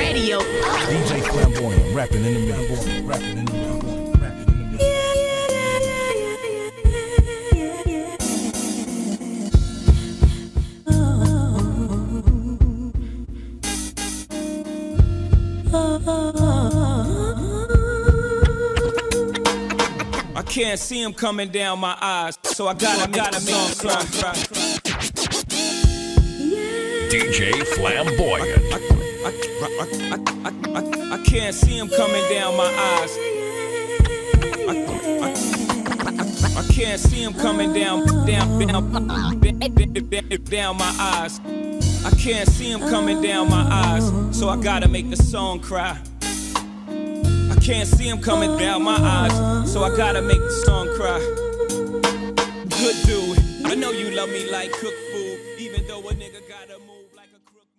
Radio. DJ Flamboyant, rapping in the middle, rapping in the middle, rapping in the middle. I can't see him coming down my eyes, so I gotta make him cry. DJ Flamboyant. I can't see him coming down my eyes. I can't see him coming down my eyes. I can't see him coming down my eyes, so I gotta make the song cry. I can't see him coming down my eyes, so I gotta make the song cry. Good dude, I know you love me like cooked food, even though a nigga gotta move like a crook.